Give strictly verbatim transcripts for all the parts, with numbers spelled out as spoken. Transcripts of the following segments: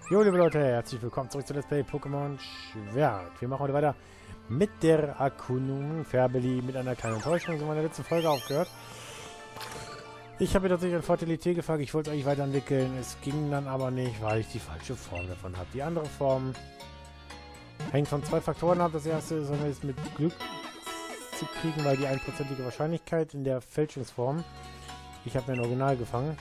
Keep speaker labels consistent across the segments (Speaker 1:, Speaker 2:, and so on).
Speaker 1: Jo, liebe Leute, herzlich willkommen zurück zu Let's Play Pokémon Schwert. Wir machen heute weiter mit der Erkundung Färbeli. Mit einer kleinen Enttäuschung sind wir in der letzten Folge aufgehört. Ich habe mir tatsächlich an Fertilität gefragt. Ich wollte es eigentlich weiterentwickeln. Es ging dann aber nicht, weil ich die falsche Form davon habe. Die andere Form hängt von zwei Faktoren ab. Das erste ist, es mit Glück zu kriegen, weil die einprozentige Wahrscheinlichkeit in der Fälschungsform. Ich habe mir ein Original gefangen.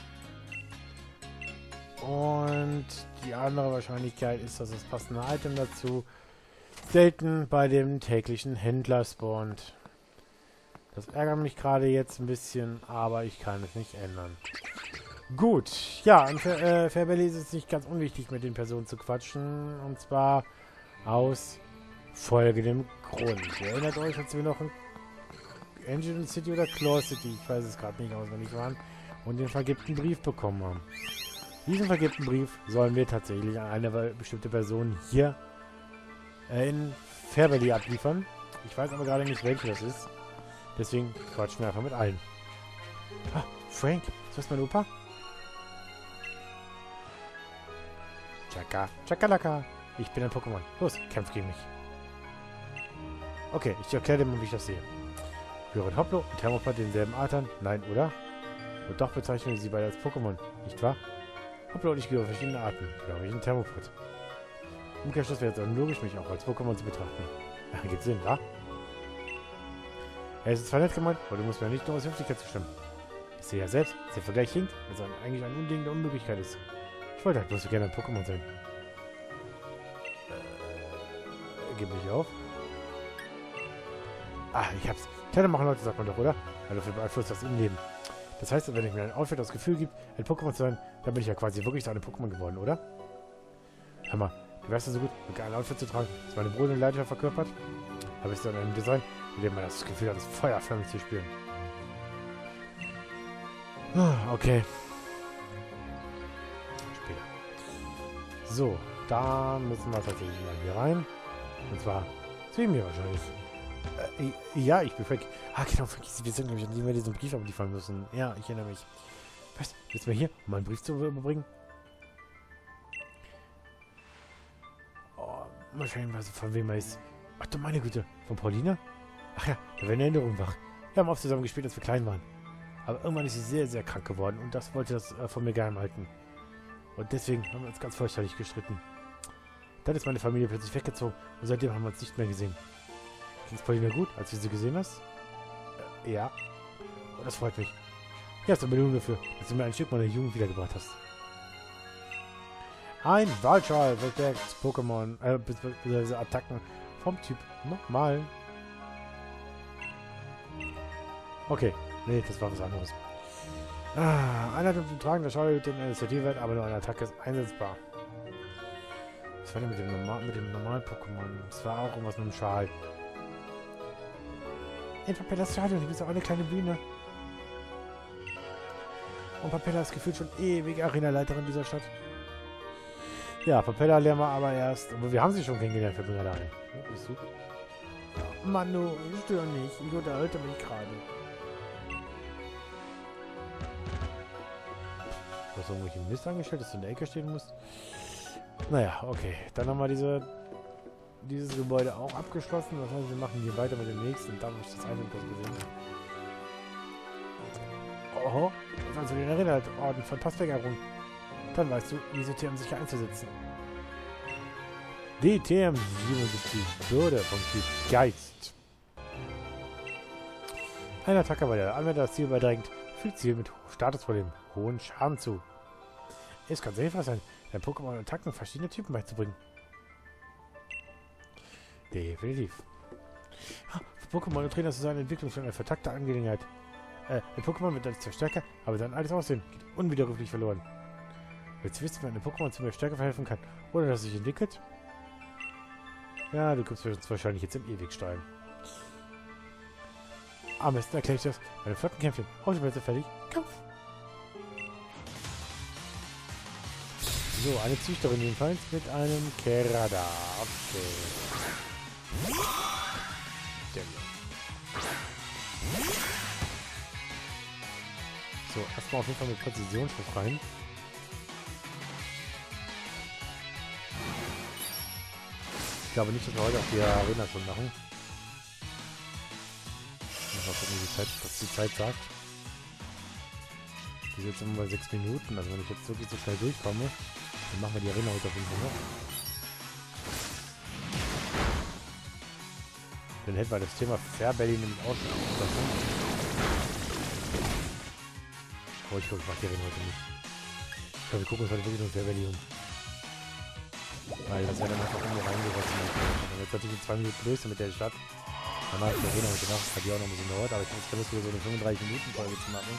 Speaker 1: Und die andere Wahrscheinlichkeit ist, dass das passende Item dazu selten bei dem täglichen Händler spawnt. Das ärgert mich gerade jetzt ein bisschen, aber ich kann es nicht ändern. Gut, ja, an äh, Färbeli ist es nicht ganz unwichtig, mit den Personen zu quatschen. Und zwar aus folgendem Grund. Ihr erinnert euch, als wir noch in Engine City oder Claw City, ich weiß es gerade nicht auswendig waren, und den vergibten Brief bekommen haben. Diesen vergibten Brief sollen wir tatsächlich an eine bestimmte Person hier äh, in Färbeli abliefern. Ich weiß aber gerade nicht, welche das ist. Deswegen quatschen wir einfach mit allen. Ah, Frank, ist das mein Opa? Chaka, Chakalaka. Ich bin ein Pokémon. Los, kämpf gegen mich. Okay, ich erkläre dir mal, wie ich das sehe. Hören Hoplo und Thermopod denselben Arten? Nein, oder? Und doch bezeichnen wir sie beide als Pokémon, nicht wahr? Hoplo und ich gehöre verschiedene Arten, glaube ich, ein Thermopod. Umkehrschluss wäre es unlogisch, mich auch als Pokémon zu betrachten. Ja, gibt Sinn, wa? Er ist zwar nett gemeint, aber du musst mir nicht nur aus Höflichkeit zustimmen. Ich sehe ja selbst, dass der Vergleich hinkt, als er eigentlich ein Unding der Unmöglichkeit ist. Ich wollte halt bloß so gerne ein Pokémon sein. Äh, gib mich auf. Ah, ich hab's. Kleine machen Leute, sagt man doch, oder? Also für beeinflusst das Innenleben. Das heißt, wenn ich mir ein Outfit das Gefühl gibt, ein Pokémon zu sein, dann bin ich ja quasi wirklich zu einem Pokémon geworden, oder? Hör mal, du wärst ja so gut, ein Outfit zu tragen, das meine brodelnde Leidenschaft verkörpert? Aber ist dann ein Design, in dem man das Gefühl hat, das Feuer förmlich zu spüren. Okay. Später. So, da müssen wir tatsächlich mal hier rein. Und zwar zu ihm hier wahrscheinlich. Äh, ja, ich bin Frank. Ah, genau, Frank. Wir sind, glaube ich, an die wir diesen Brief abliefern müssen. Ja, ich erinnere mich. Was? Bist du mal hier, um meinen Brief zu überbringen? Oh, wahrscheinlich weiß ich, von wem er ist. Ach du meine Güte, von Paulina? Ach ja, da werden Erinnerungen wach. Wir haben oft zusammen gespielt, als wir klein waren. Aber irgendwann ist sie sehr, sehr krank geworden und das wollte das äh, von mir geheim halten. Und deswegen haben wir uns ganz fürchterlich gestritten. Dann ist meine Familie plötzlich weggezogen und seitdem haben wir uns nicht mehr gesehen. Ging es Paulina gut, als du sie gesehen hast? Äh, ja. Oh, das freut mich. Hier hast du eine Belohnung dafür, dass du mir ein Stück meiner Jugend wiedergebracht hast. Ein Wahlschal verstärkt Pokémon, äh, bzw. Attacken vom Typ nochmal. Okay, nee, das war was anderes. Ah, Einheit und Tragen der Schale wird den Initiativwert, aber nur eine Attacke ist einsetzbar. Was war denn mit dem, Normal mit dem normalen Pokémon? Das war auch irgendwas mit dem Schal. In Papellas Stadion, hier ist auch eine kleine Bühne. Und Papella ist gefühlt schon ewig Arena-Leiterin dieser Stadt. Ja, Papella lernen wir aber erst. Aber wir haben sie schon kennengelernt, fällt mir gerade ein. Ja, bist du? Ja, Manu, ich störe nicht. Ich unterhalte mich gerade. Du hast irgendwelche Mist angestellt, dass du in der Ecke stehen musst? Naja, okay. Dann haben wir diese, dieses Gebäude auch abgeschlossen. Das heißt, wir machen hier weiter mit dem nächsten. Da habe ich das eine bloß gesehen. Oho, das hast du den erinnert. Orden von Passweggerung. Dann weißt du, diese T M sicher einzusetzen. D T M siebenundsiebzig. Bürde vom Typ Geist. Ein Attacker, bei der Anwender das Ziel überdrängt, fügt Ziel mit Status vor dem hohen Schaden zu. Es kann sehr hilfreich sein, dein Pokémon Attacken verschiedene Typen beizubringen. Definitiv. Für Pokémon und Trainer ist seine Entwicklung schon eine vertakte Angelegenheit. Äh, ein Pokémon wird dadurch zwar stärker, aber sein altes Aussehen geht unwiderruflich verloren. Willst du wissen, wenn ein Pokémon zu mehr Stärke verhelfen kann, oder dass es sich entwickelt? Ja, du kommst uns wahrscheinlich jetzt im Ewigstein. Am besten erkläre ich das bei einem flotten Kämpfchen. Hauptspielplätze fertig. Kampf! So, eine Züchterin jedenfalls mit einem Kerada. Okay. So, erstmal auf jeden Fall mit Präzisionsschrift rein. glaube nicht, dass wir heute auch die Arena schon machen. Mal gucken, wie die Zeit, was die Zeit sagt. Die ist jetzt immer bei sechs Minuten. Also wenn ich jetzt wirklich so schnell durchkomme, dann machen wir die Arena heute auf jeden Fall noch. Dann hätten wir das Thema Fairbelly nämlich auch schon abgeschlossen. Oh, ich glaube, ich mache die Arena heute nicht. Ich glaube, wir gucken uns heute wirklich nur Fairbelly um. Weil das wäre dann einfach irgendwo reingerotzt. Wenn wir jetzt natürlich in zwei Minuten durch sind mit der Stadt, dann mache ich die Arena heute Nacht. Das hat die auch noch ein bisschen dauert, aber ich habe jetzt Lust, wieder so eine fünfunddreißig Minuten Folge zu machen.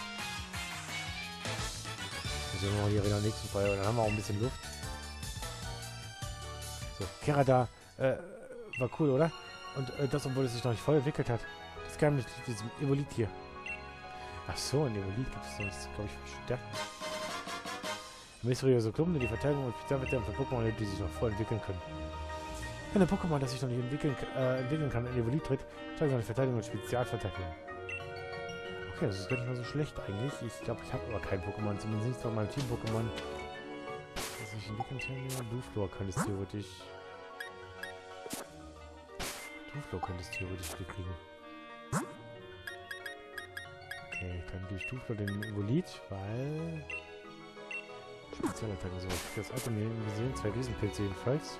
Speaker 1: Dann sehen wir mal die Arena nächsten Folge, und dann haben wir auch ein bisschen Luft. So, Kerada, äh, war cool, oder? Und äh, das, obwohl es sich noch nicht voll entwickelt hat. Das kam mit diesem Evolit hier. Ach so, ein Evolit gibt es sonst, glaube ich, verstärkt. Mysteriöse Klumpen, die Verteidigung und Spezialverteidigung von Pokémon, die sich noch voll entwickeln können. Wenn ein Pokémon, das sich noch nicht entwickeln, äh, entwickeln kann, in Evolit tritt, steigt seine Verteidigung und Spezialverteidigung. Okay, das ist gar nicht mal so schlecht eigentlich. Ich glaube, ich habe aber kein Pokémon, zumindest nicht von meinem Team-Pokémon. Das sich entwickeln kann. Duflor könnte es theoretisch. Duflor könnte es theoretisch kriegen. Okay, ich kann durch Duflor den Evolit, weil. Spezialattacke so. Das Item hier gesehen, zwei Riesenpilze jedenfalls.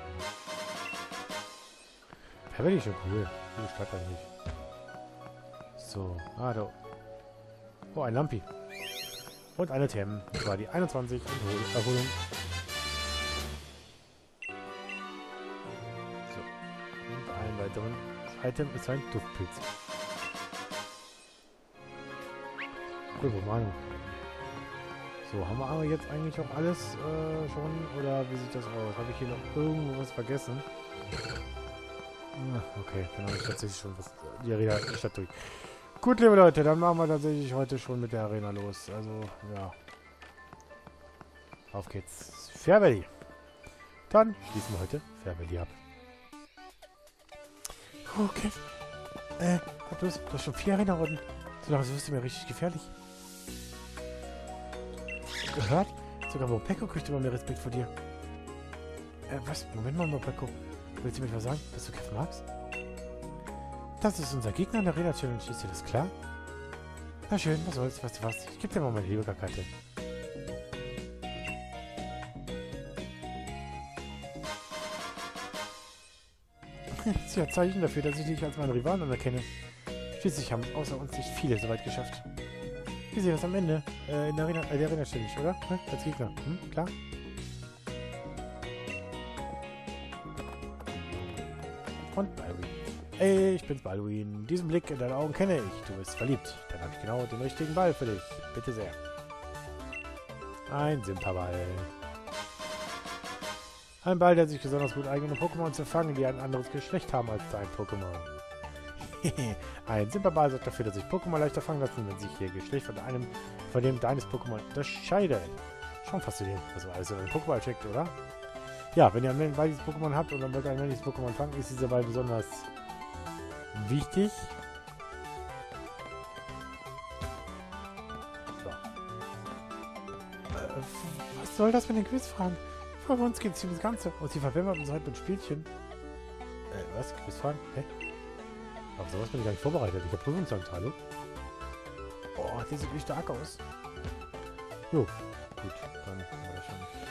Speaker 1: Fairbelly ist schon cool. Coole Stadt eigentlich. So, ah, da. Oh, ein Lampi. Und eine T M. Das war die einundzwanzig Erholung. So. Und ein weiteren Item ist ein Duftpilz. Cool, Bemalung. So, haben wir aber jetzt eigentlich auch alles äh, schon? Oder wie sieht das aus? Habe ich hier noch irgendwas vergessen? Ach, okay, dann habe ich tatsächlich schon was, die Arena die Stadt durch. Gut, liebe Leute, dann machen wir tatsächlich heute schon mit der Arena los. Also, ja. Auf geht's. Fairbelly. Dann schließen wir heute Fairbelly ab. Okay. Äh, du hast, du hast schon vier Arena-Runden. So langsam wirst du mir richtig gefährlich. Gehört? Sogar Mopeko kriegt immer mehr Respekt vor dir. Äh, was? Moment mal, Mopeko. Willst du mir was sagen, dass du kämpfen magst? Das ist unser Gegner in der Arena-Challenge, ist dir das klar? Na schön, was soll's, weißt du was? Ich geb dir mal meine Lieberkarte. Sie hat Zeichen dafür, dass ich dich als meinen Rivalen anerkenne. Schließlich haben außer uns nicht viele so weit geschafft. Wir sehen das am Ende. Äh, in der Arena, äh, der Arena ständig, oder? Ne? Als Gegner. Hm? Klar? Und Balduin. Ey, ich bin's, Balduin. Diesen Blick in deinen Augen kenne ich. Du bist verliebt. Dann habe ich genau den richtigen Ball für dich. Bitte sehr. Ein Simperball. Ein Ball, der sich besonders gut eignet, um Pokémon zu fangen, die ein anderes Geschlecht haben als dein Pokémon. Ein Simperball sorgt dafür, dass sich Pokémon leichter fangen lassen, wenn sich ihr Geschlecht von einem, von dem deines Pokémon unterscheidet. Schon faszinierend, was alles in einem Pokéball checkt, oder? Ja, wenn ihr ein weibliches Pokémon habt und dann wollt ihr ein männliches Pokémon fangen, ist dieser Ball besonders wichtig. So. Äh, was soll das mit den Quizfragen? Für uns geht es um das Ganze. Und sie verwenden uns halt mit Spielchen. Äh, was? Quizfragen? Hä? Auf sowas bin ich gar nicht vorbereitet. Ich habe Prüfungsangst, hallo? Oh, die sieht wie stark aus. Jo, gut, dann haben wir das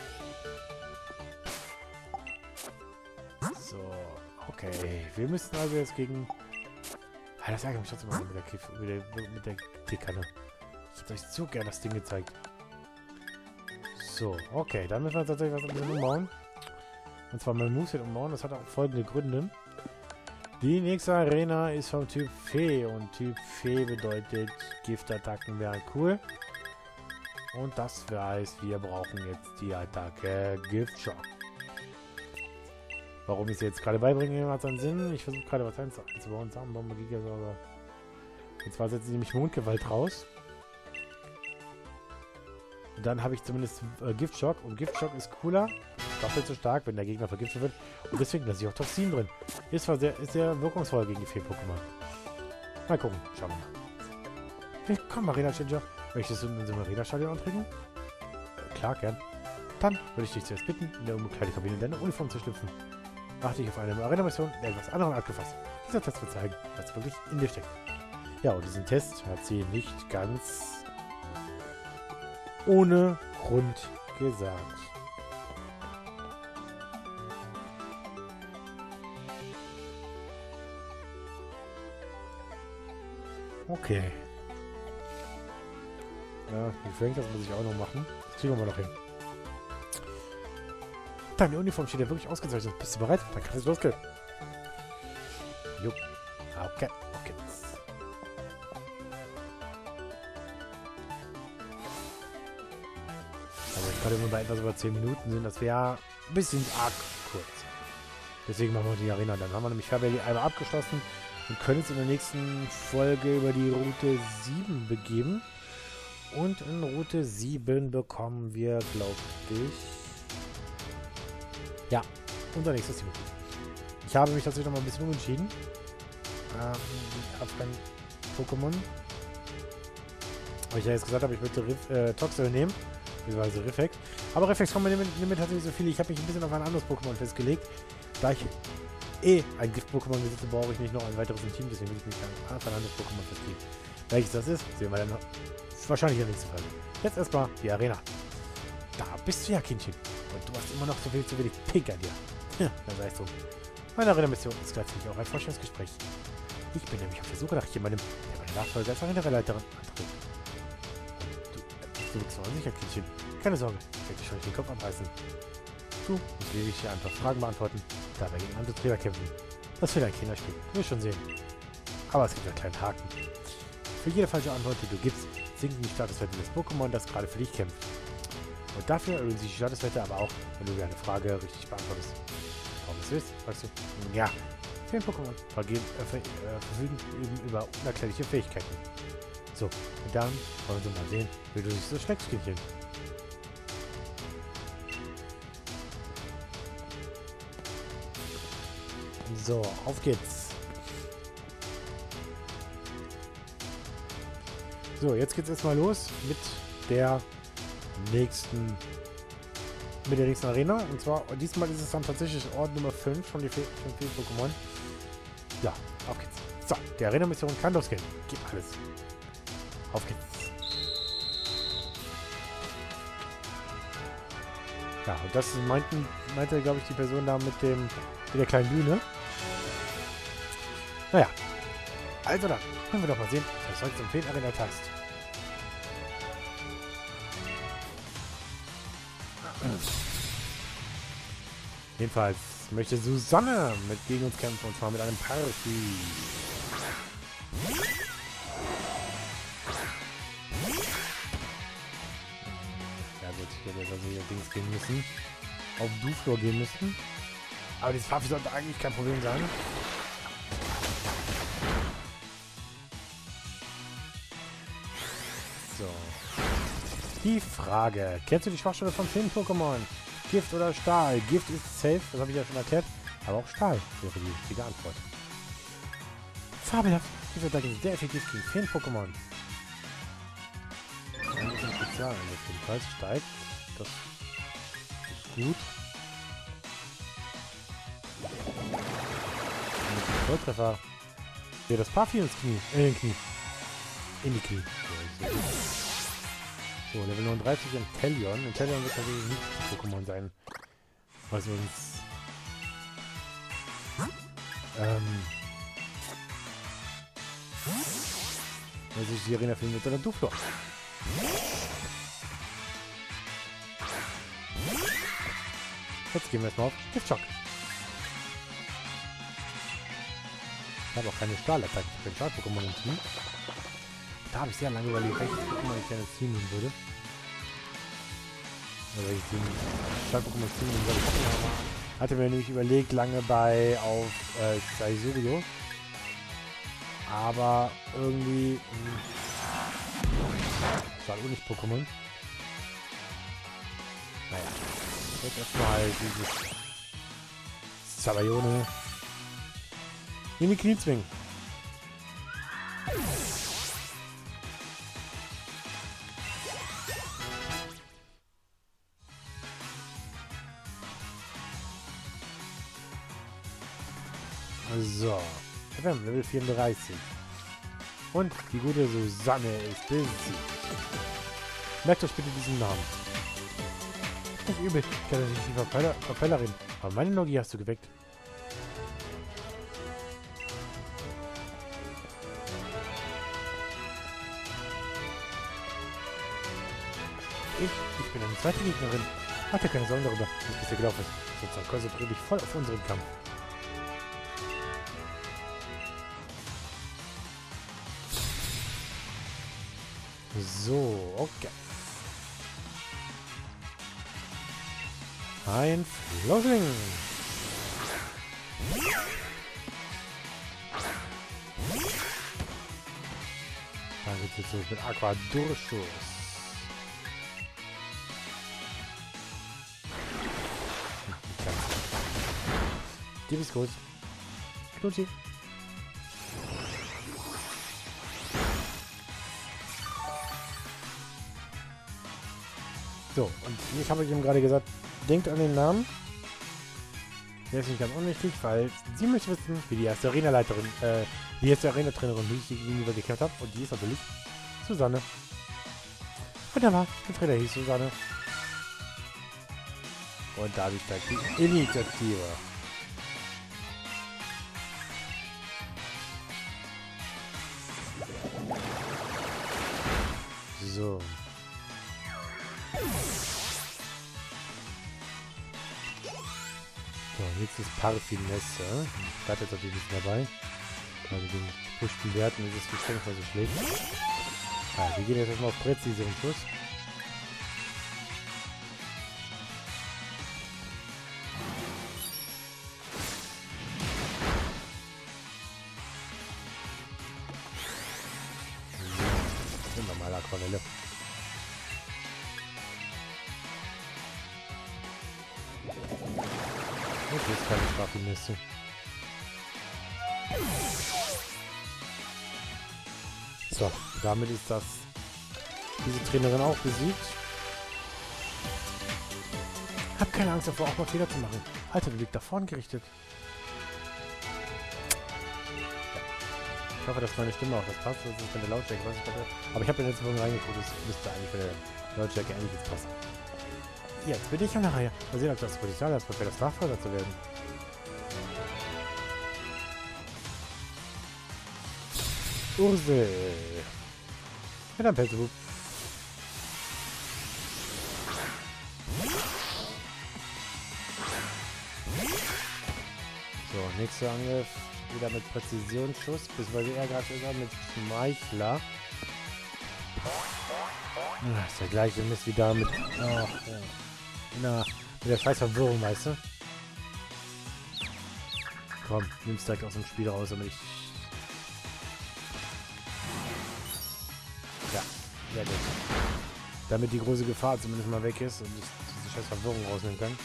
Speaker 1: schon. So, okay. Wir müssten also jetzt gegen... Ah, das ärgert mich trotzdem mal mit der, Kiff, mit der, mit der Teekanne. Ich hätte euch so gerne das Ding gezeigt. So, okay. Dann müssen wir tatsächlich was ein bisschen umbauen. Und zwar mein Moveset umbauen. Das hat auch folgende Gründe. Die nächste Arena ist vom Typ Fee. Und Typ Fee bedeutet, Giftattacken wären cool. Und das heißt, wir brauchen jetzt die Attacke Giftschock. Warum ich sie jetzt gerade beibringe, hat seinen Sinn. Ich versuche gerade was einzubauen. Samenbombe, Gigasauger. Und zwar setzt sie nämlich Mondgewalt raus. Und dann habe ich zumindest äh, Giftschock. Und Giftschock ist cooler. Doppelt so stark, wenn der Gegner vergiftet wird. Und deswegen lasse ich auch Toxin drin. Ist zwar sehr, ist sehr wirkungsvoll gegen die Fee-Pokémon. Mal gucken. Schauen wir mal. Willkommen, Arena Changer. Möchtest du in unserem Arena-Stadion antreten? Äh, klar, gern. Dann würde ich dich zuerst bitten, in der Umkleidekabine deine Uniform zu schlüpfen. Achte ich auf eine Arena-Mission der etwas anderen Art gefasst. Dieser Test wird zeigen, was wirklich in dir steckt. Ja, und diesen Test hat sie nicht ganz ohne Grund gesagt. Okay. Ja, die Frank, das muss ich auch noch machen. Das kriegen wir mal noch hin. Deine Uniform steht ja wirklich ausgezeichnet. Bist du bereit? Dann kann es losgehen. Jupp. Okay, okay. Also ich gerade nur bei etwas über zehn Minuten sind, das wäre ein bisschen arg kurz. Deswegen machen wir die Arena. Dann haben wir nämlich Fairvalley einmal abgeschlossen und können uns in der nächsten Folge über die Route sieben begeben. Und in Route sieben bekommen wir, glaube ich, ja, unser nächstes Team. Ich habe mich tatsächlich noch mal ein bisschen umentschieden. Ähm, ich habe kein Pokémon. Weil ich ja jetzt gesagt habe, ich würde Riff, äh, Toxel nehmen. Beziehungsweise Riffex. Aber Riffex kommt mir mit tatsächlich so viel. Ich habe mich ein bisschen auf ein anderes Pokémon festgelegt. Da ich eh ein Gift-Pokémon besitze, brauche ich nicht noch ein weiteres im Team. Deswegen will ich mich dann auf ein anderes Pokémon festlegen. Welches das ist, sehen wir dann noch. Wahrscheinlich in der nächsten Folge. Jetzt erstmal die Arena. Da bist du ja, Kindchen. Und du hast immer noch so viel zu wenig Pink an dir. Ja, dann sei es so. Meine Arena-Mission ist gleichzeitig auch ein Vorstellungsgespräch. Ich bin nämlich auf der Suche nach jemandem, der meine Nachfolge als Arena-Leiterin antritt. Und du äh, bist du wirklich so unsicher, Kindchen? Keine Sorge, ich werde dich schon nicht den Kopf abreißen. Du musst lediglich hier ein paar Fragen beantworten, dabei gegen andere Trainer kämpfen. Das wird ein Kinderspiel, du wirst schon sehen. Aber es gibt einen kleinen Haken. Für jede falsche Antwort, die du gibst, sinken die Statuswerte des Pokémon, das gerade für dich kämpft. Und dafür erhöhen sich die Statuswerte aber auch, wenn du dir eine Frage richtig beantwortest. Warum es ist, sagst du, ja, viele Pokémon vergeben, äh, ver, äh, verfügen über unerklärliche Fähigkeiten. So, und dann wollen wir mal sehen, wie du dich so schlägst, Kindchen. So, auf geht's. So, jetzt geht's erstmal los mit der nächsten mit der nächsten Arena. Und zwar, diesmal ist es dann tatsächlich Ort Nummer fünf von den fünf Pokémon. Ja, auf geht's. So, die Arena-Mission kann losgehen. Gib alles. Auf geht's. Ja, und das meinten, meinte, glaube ich, die Person da mit dem mit der kleinen Bühne. Naja. Also dann, können wir doch mal sehen, was heute zum Feen Arena Tast. Jedenfalls möchte Susanne mit gegen uns kämpfen, und zwar mit einem Party. Ja gut, ich hätte jetzt also hier Dings gehen müssen. Auf Duflor gehen müssen. Aber dieses Party sollte eigentlich kein Problem sein. So. Die Frage. Kennst du die Schwachstelle von vielen Pokémon? Gift oder Stahl? Gift ist safe, das habe ich ja schon erklärt. Aber auch Stahl wäre die richtige Antwort. Fabelhaft. Gift wird dagegen sehr effektiv gegen vielen Pokémon. Ein bisschen Spezial jedenfalls steigt. Das ist gut. Volltreffer. Ja, das Puffy ins Knie. Äh, in Knie. In die Knie. So, Level neununddreißig Inteleon. Inteleon wird natürlich nicht Pokémon sein. Was uns ähm weil sich die Arena findet oder Duflor. Jetzt gehen wir erstmal auf Giftschock. Ich habe auch keine Stahlattacke. Ich bin Stahl-Pokémon im Team. Da habe ich sehr lange überlegt, welches Pokémon ich gerne ins Team nehmen würde. Oder welches Team Stahl-Pokémon Team nehmen würde. Ich hatte mir nämlich überlegt, lange bei auf äh, Saizuriyo. Aber irgendwie das war auch nicht Pokémon. Naja. Jetzt erstmal dieses Sabayone in die Knie zwingen. So. F M, Level vierunddreißig. Und die gute Susanne ist besiegt. Merkt euch bitte diesen Namen. Nicht übel, ich kenne nicht die Verpeller, Verpellerin. Aber meine Logie hast du geweckt. Ich, ich bin eine zweite Gegnerin. Hatte keine Sorgen darüber, wie es bisher gelaufen ist. Sozusagen konzentriere dich voll auf unseren Kampf. So, okay. Ein Flossing. Dann geht's jetzt los mit Aqua Durchschuss. Die ist gut. Knutschi. So, und ich habe ihm gerade gesagt, denkt an den Namen. Der ist nicht ganz unwichtig, weil sie möchte wissen, wie die erste Arena-Leiterin, äh, die erste Arena-Trainerin, wie ich sie gegenüber gekämpft habe. Und die ist natürlich Susanne. Wunderbar, der Trainer hieß Susanne. Und dadurch steigt die Initiative. So. So, jetzt ist Parfinesse. Bleibt jetzt natürlich nicht dabei. Also den gepuschten Werten ist es bestimmt mal so schlecht. Ah, wir gehen jetzt erstmal auf präziseren Schuss. So, normale Aquarelle. Okay, ist keine Strafenliste. So, damit ist das diese Trainerin auch besiegt. Hab keine Angst davor, auch mal Fehler zu machen. Alter, du liegst da vorne gerichtet. Ich hoffe, dass meine Stimme auch das passt. Das ist von der Lautstärke, was ich gerade. Aber ich habe in der letzten Folge reingeguckt, das müsste eigentlich von der Lautstärke eigentlich jetzt passen. Jetzt bin ich an der Reihe. Mal sehen, ob das Potenzial hat, für das Nachfolger zu werden. Ursel. Mit einem Pelzehub. So, nächster Angriff. Wieder mit Präzisionsschuss. Beziehungsweise eher gerade sogar mit Schmeichler. Ach, ist der gleiche Mist wie da mit. Oh, ja. Na, mit der scheiß Verwirrung, weißt du? Komm, nimm's direkt aus dem Spiel raus, damit ich. Ja, sehr gut. Damit die große Gefahr zumindest mal weg ist und ich diese scheiß Verwirrung rausnehmen kann.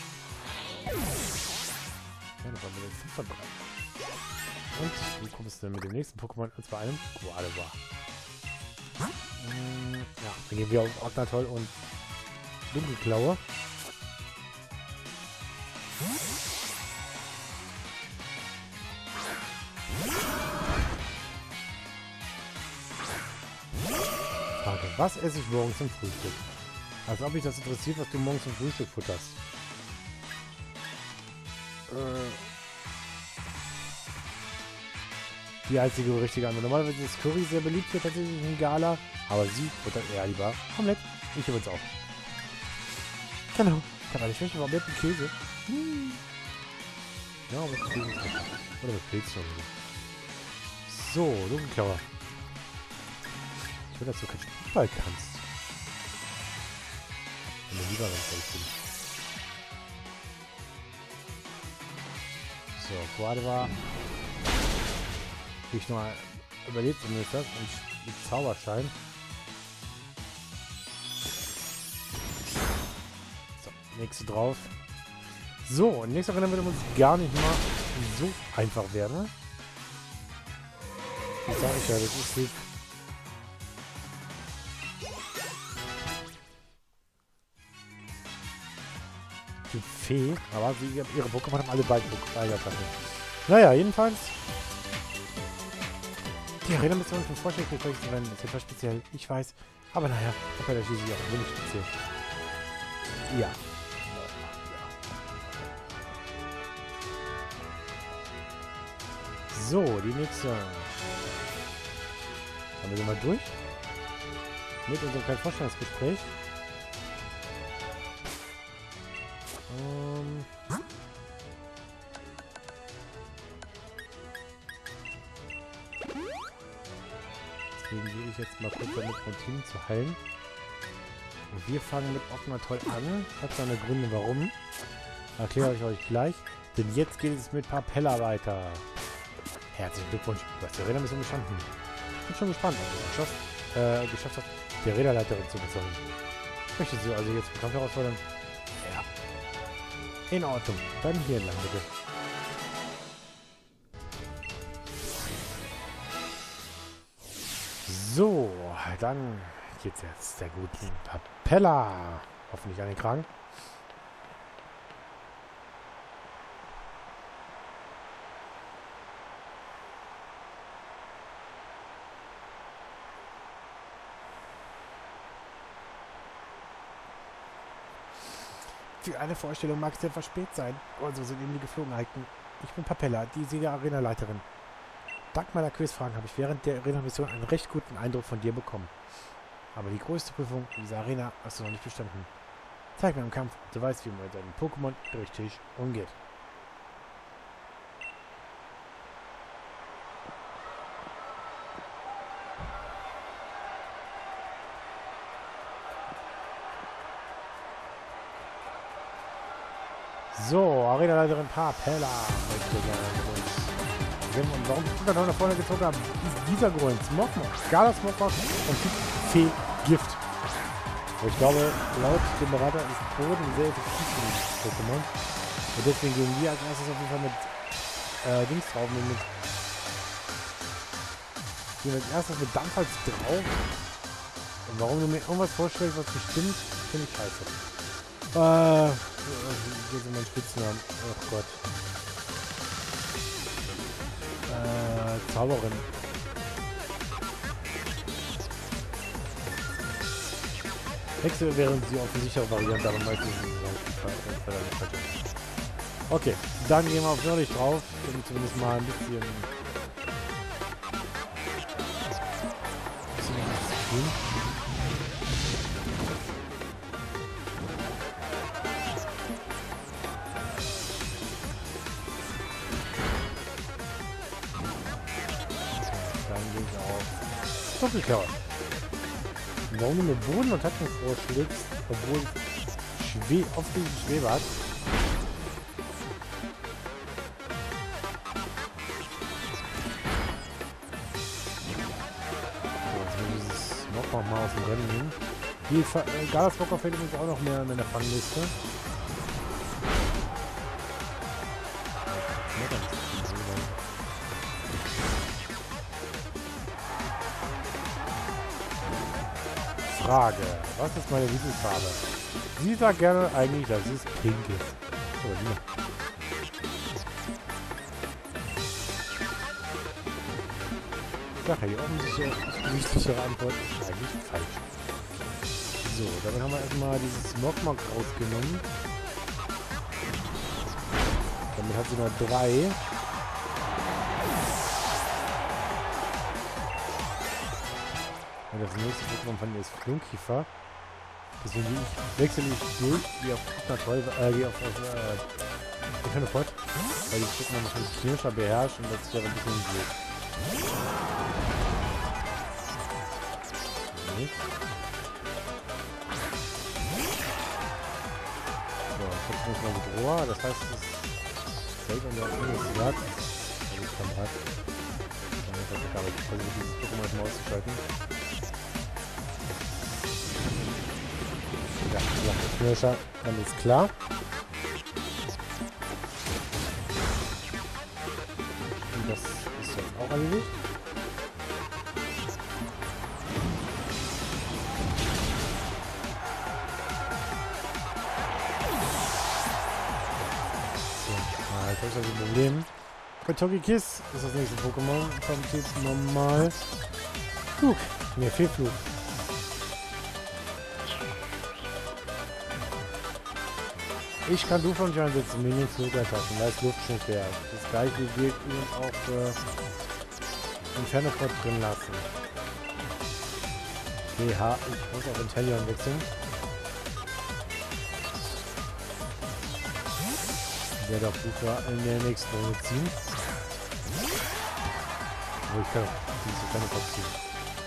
Speaker 1: Ja, das war mit dem fünf von drei. Und wie kommst du denn mit dem nächsten Pokémon? Und zwar einem Quadewa. Hm, ja, dann gehen wir auf Ognatoll und Dunkelklaue. Frage, was esse ich morgens zum Frühstück? Als ob mich das interessiert, was du morgens zum Frühstück futterst. Äh, die einzige richtige Antwort. Normalerweise ist Curry sehr beliebt hier tatsächlich in Gala, aber sie futtert eher lieber Omelette. Ich übrigens auch. Genau. Ich habe eine Schwäche, warum mit dem Käse? Hm. Ja, aber mit Käse ist lecker. Oder mit Pilzen oder so. So, Dunkelklauer. Ich will, dass du keinen Fußball kannst. Wenn du lieber ganz bin. So, Quadewa. Ich noch mal überlebt zumindest das und mit Zauberschein. So, nächste drauf. So, und nächste Rennen wird uns gar nicht mal so einfach werden. Das sage ich ja, das ist lieb. Die Fee, aber sie, ihre Pokémon haben alle beiden Pokémon. Naja, jedenfalls Die Arena-Mission von Vorschlägen für euch zu rennen ist etwas speziell, ich weiß. Aber naja, das war der schließlich auch wenig speziell. Ja. So, die nächste. Dann sind wir durch. Mit unserem kleinen Vorstellungsgespräch. Ähm. Deswegen gehe ich jetzt mal kurz damit, mein Team zu heilen. Und wir fangen mit Oknatoll an. Hat seine Gründe, warum. Erkläre ich euch gleich. Denn jetzt geht es mit Papella weiter. Herzlichen Glückwunsch. Du hast die Arena-Mission bestanden. Ich bin schon gespannt, ob du es geschafft, äh, geschafft hast, die Räderleiterin zu bezahlen. Möchtest du also jetzt im Kampf herausfordern? Ja. In Ordnung. Dann hier entlang, bitte. So, dann geht's jetzt der guten Papella. Hoffentlich an den Kragen. Für eine Vorstellung mag es etwas spät sein. Und so sind eben die Geflogenheiten. Ich bin Papella, die Sieger-Arena-Leiterin. Dank meiner Quizfragen habe ich während der Arena-Mission einen recht guten Eindruck von dir bekommen. Aber die größte Prüfung dieser Arena hast du noch nicht bestanden. Zeig mir im Kampf, du weißt, wie man mit deinem Pokémon richtig umgeht. So, Arena-Leiterin Papella möchte gerne mit uns. Und warum ich da nach vorne gezogen habe, ist dieser Grund. Smogmog, Gala Smogmog und Fee-Gift. Ich glaube, laut dem Berater ist Boden sehr effektiv für die Pokémon. Und deswegen gehen wir als erstes auf jeden Fall mit äh, Dings drauf. Mit, gehen wir als erstes mit Dampfhals drauf. Und warum du mir irgendwas vorstellst, was bestimmt, finde ich scheiße. Äh, hier sind mein Spitznamen. Oh Gott. Äh, Zauberin. Hexe wären sie auf eine sichere Variante, aber meistens ist es halt okay, dann gehen wir auf Nördlich drauf, um zumindest mal ein bisschen, bisschen was zu tun. Dunkelkörper. Warum du mir Bodenattacken vorschlägst, obwohl Schwe oft diesen Schwebe hat. So, jetzt will ich dieses Smogmog mal aus dem Rennen nehmen. Die äh, Galasmocker fehlt übrigens auch noch mehr in der Fangliste. Frage. Was ist meine Lieblingsfarbe? Sie sagt gerne eigentlich, dass es pink ist. Aber die Sache, die offensichtlichere Antwort ist eigentlich falsch. So, damit haben wir erstmal dieses Smogmog rausgenommen. Damit hat sie noch drei. Und das nächste Pokémon von ihr ist Flunkiefer. Deswegen wechsle ich durch, wie auf Oknatoll, äh, wie auf, auf äh, Infinopod. Weil die Pokémon noch ein Knirscher beherrscht und das wäre ein bisschen blöd. Okay. So, jetzt muss man mit Rohr, das heißt, es ist selten und auch anderes Wert. Also ich kann halt. Ich versuche dieses Pokémon jetzt mal auszuschalten. Ja, Knirscher, alles klar. Und das ist jetzt auch erledigt. So, jetzt habe ich das Problem. für Togekiss. Das ist das nächste Pokémon vom Typ normal. Flug. Ne, Fehlflug. Ich kann du von John setzen, Minion Flugattacken, da ist Luftschnitt wert. Das gleiche gilt übrigens auch für Infernopod drin lassen. D H, ich muss auf Inteleon wechseln. Der darf Bucher in der nächsten Runde ziehen. Oh, ich kann diese Infernopod ziehen.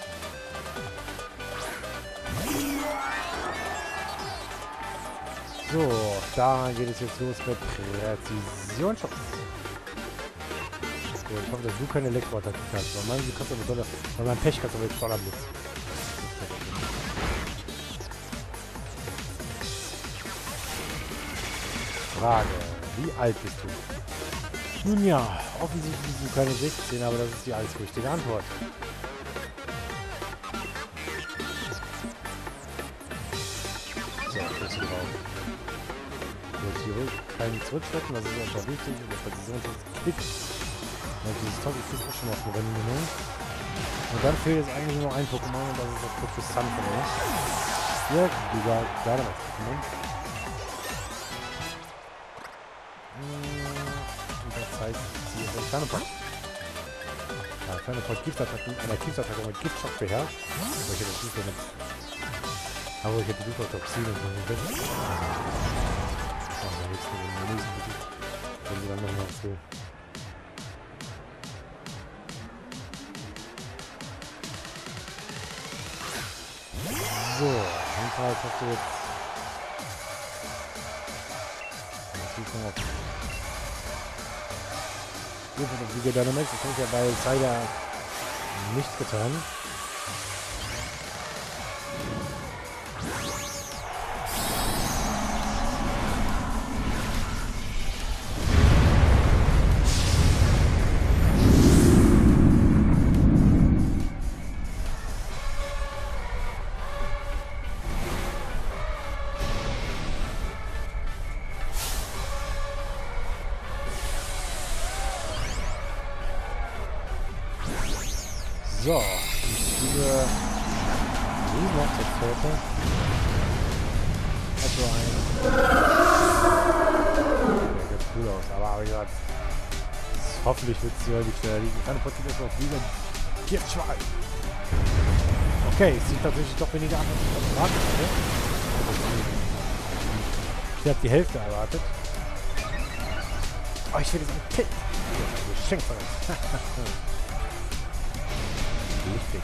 Speaker 1: So, da geht es jetzt los mit Präzisionsschutz. So, ich hoffe, dass du keine Elektroattacke kannst. Weil mein, du kannst aber Donner, weil mein Pech kannst aber jetzt Donnerblitz. Frage, wie alt bist du? Nun ja, offensichtlich bist du keine sechzehn, aber das ist die alles richtige Antwort. So, das ist drauf. Hier keinen zurückschrecken, das ist einfach wichtig. Und der Präzisionsschutz klickt. Und dieses Top ist auch schon auf dem Rennen genommen. Und dann fehlt jetzt eigentlich nur ein Pokémon und das ist das Professor von uns. Hier, dieser Gardemas-Pokémon. Und das heißt, hier ist ein Fernepot. Ja, Fernepot Giftattacke, einer Giftattacke mit Giftschock beherrscht. Aber ich hätte das nicht mit. Aber ich hätte die Supertoxin und so nicht. Wenn sie dann nochmal was will. So, jedenfalls hast du jetzt. Jetzt muss man auf. Hier von der Giga Dynamax, das habe ich ja bei Cider nicht getan. So, diese Riesenhochzeitspferde hat so ein... Der sieht cool aus, aber wie gesagt, hoffentlich wird sie heute schneller liegen. Keine Portion ist auf Liga. Giftschwein! Okay, es sieht tatsächlich doch weniger an, als ich erwartet hätte. Ich habe die Hälfte erwartet. Oh, ich will das ein Pit! Geschenk von uns. Richtig.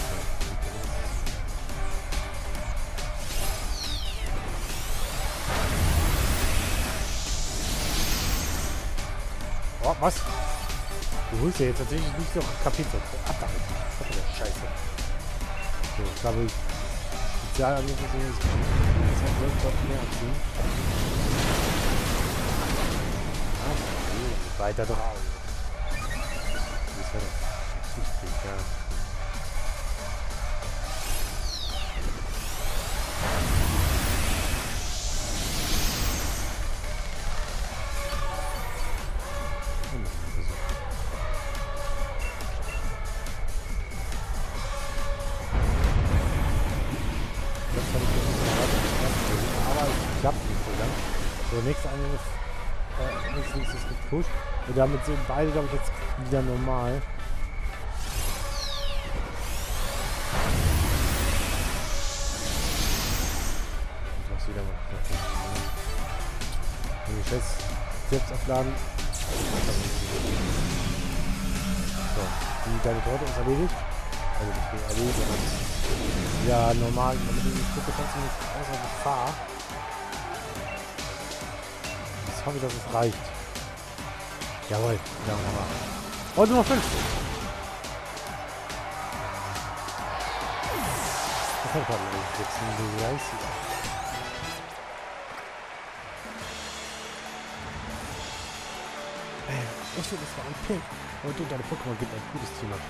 Speaker 1: Oh, was? Du holst ja jetzt tatsächlich nicht noch Kapitel. Ach, da ist der Scheiße. So, ich glaube, ich Spezialangriffe sind jetzt mehr anziehen. Ah, weiter drauf. Das ist ja doch wichtig, ja. So, nächster Angriff, äh, nächstes ist gepusht. Und damit sind beide, glaube ich, jetzt wieder normal. Ich mach's wieder mal. Wenn ich jetzt selbst aufladen. So, die deine Torte ist erledigt. Also nicht erledigt, aber ja, normal. Damit du nicht guckst, kannst du nicht außer Gefahr. Ich hoffe, dass es reicht. Jawohl, ja, aber. Und Nummer fünf. Das hat gerade jetzt ein Beweis. Ich finde, das war ein Pink. Und du, deine Pokémon gibt ein gutes Team ab.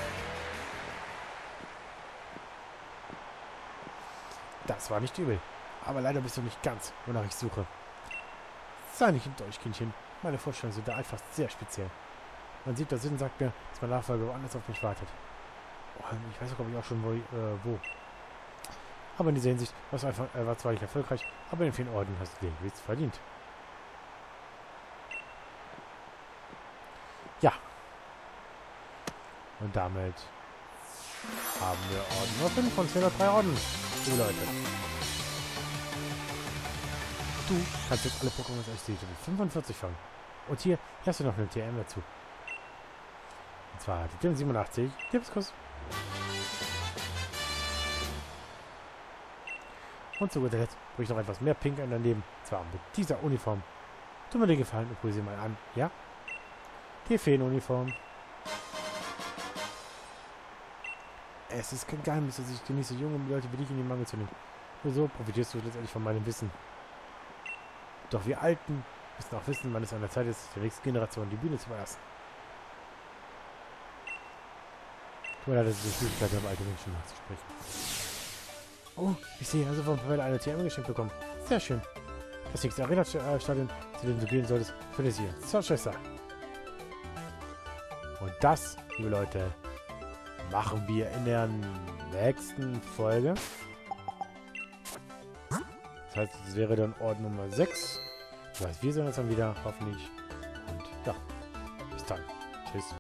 Speaker 1: Das war nicht übel. Aber leider bist du nicht ganz, wonach ich suche. Sei nicht hinter euch, Kindchen. Meine Vorstellungen sind da einfach sehr speziell. Man sieht, der Sinn sagt mir, dass mein Nachfolger woanders auf mich wartet. Oh, ich weiß auch, glaube ich, auch schon, wo, äh, wo. Aber in dieser Hinsicht warst du einfach, äh, war zwar nicht erfolgreich, aber in vielen Orden hast du den Gewitz verdient. Ja. Und damit haben wir Orden Nummer fünf von zweihundertdrei Orden. So, Leute. Du kannst jetzt alle Pokémon aus Level fünfundvierzig fangen. Und hier hast du noch eine T M dazu. Und zwar die T M siebenundachtzig. Tipskuss. Und zu guter Letzt bringe ich noch etwas mehr Pink in dein Leben. Und zwar mit dieser Uniform. Tu mir den Gefallen und probier sie mal an. Ja? Die Feenuniform. Es ist kein Geheimnis, dass ich genieße, junge Leute wie dich in die Mangel zu nehmen. Nur so profitierst du letztendlich von meinem Wissen. Doch wir Alten müssen auch wissen, wann es an der Zeit ist, der nächsten Generation die Bühne zu verlassen. Tut mir leid, dass ich die Schwierigkeit habe, alte Menschen nachzusprechen. Oh, ich sehe, also vom Pavel eine T M geschenkt bekommen. Sehr schön. Das nächste Arena-Stadion, zu dem du gehen solltest, findest du hier. Zur Schwester. Und das, liebe Leute, machen wir in der nächsten Folge. Das heißt, es wäre dann Orden Nummer sechs. Das heißt, wir sehen uns dann wieder, hoffentlich. Und ja, bis dann. Tschüss.